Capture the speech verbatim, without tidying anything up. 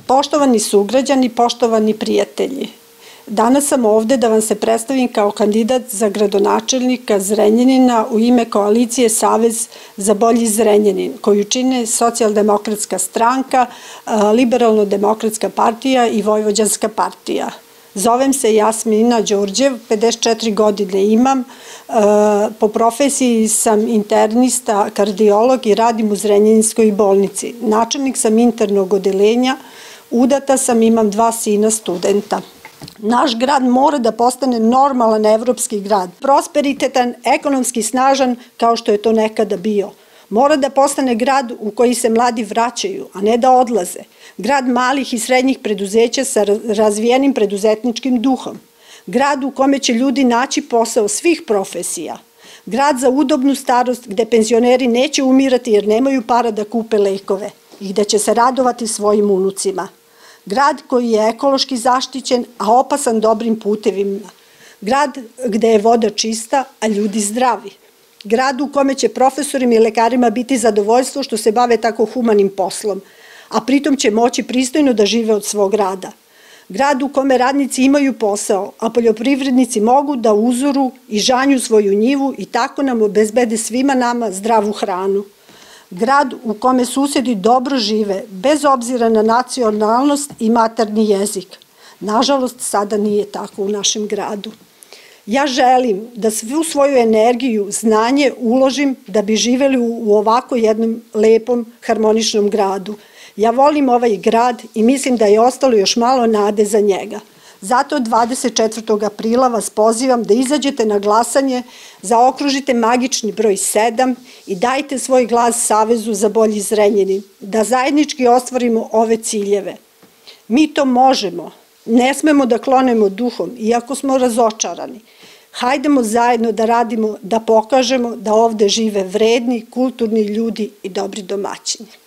Poštovani sugrađani, poštovani prijatelji, danas sam ovde da vam se predstavim kao kandidat za gradonačelnika Zrenjanina u ime koalicije Savez za bolji Zrenjanin, koju čine Socijaldemokratska stranka, Liberalno-demokratska partija i Vojvođanska partija. Zovem se Jasmina Đorđev, pedeset četiri godine imam, po profesiji sam internista, kardiolog i radim u Zrenjaninskoj bolnici. Načelnik sam internog odeljenja, udata sam, imam dva sina studenta. Naš grad mora da postane normalan evropski grad, prosperitetan, ekonomski snažan kao što je to nekada bio. Mora da postane grad u koji se mladi vraćaju, a ne da odlaze. Grad malih i srednjih preduzeća sa razvijenim preduzetničkim duhom. Grad u kome će ljudi naći posao svih profesija. Grad za udobnu starost gde penzioneri neće umirati jer nemaju para da kupe lekove i gde će se radovati svojim unucima. Grad koji je ekološki zaštićen, a opasan dobrim putevima. Grad gde je voda čista, a ljudi zdravi. Grad u kome će profesorima i lekarima biti zadovoljstvo što se bave tako humanim poslom, a pritom će moći pristojno da žive od svog rada. Grad u kome radnici imaju posao, a poljoprivrednici mogu da uzoru i žanju svoju njivu i tako nam obezbede svima nama zdravu hranu. Grad u kome susedi dobro žive, bez obzira na nacionalnost i maternji jezik. Nažalost, sada nije tako u našem gradu. Ja želim da svu svoju energiju, znanje uložim da bi živeli u ovako jednom lepom, harmoničnom gradu. Ja volim ovaj grad i mislim da je ostalo još malo nade za njega. Zato dvadeset četvrtog aprila vas pozivam da izađete na glasanje, zaokružite magični broj sedam i dajte svoj glas Savezu za bolji Zrenjanin, da zajednički ostvarimo ove ciljeve. Mi to možemo, ne smemo da klonemo duhom, iako smo razočarani. Hajdemo zajedno da radimo, da pokažemo da ovde žive vredni, kulturni ljudi i dobri domaćini.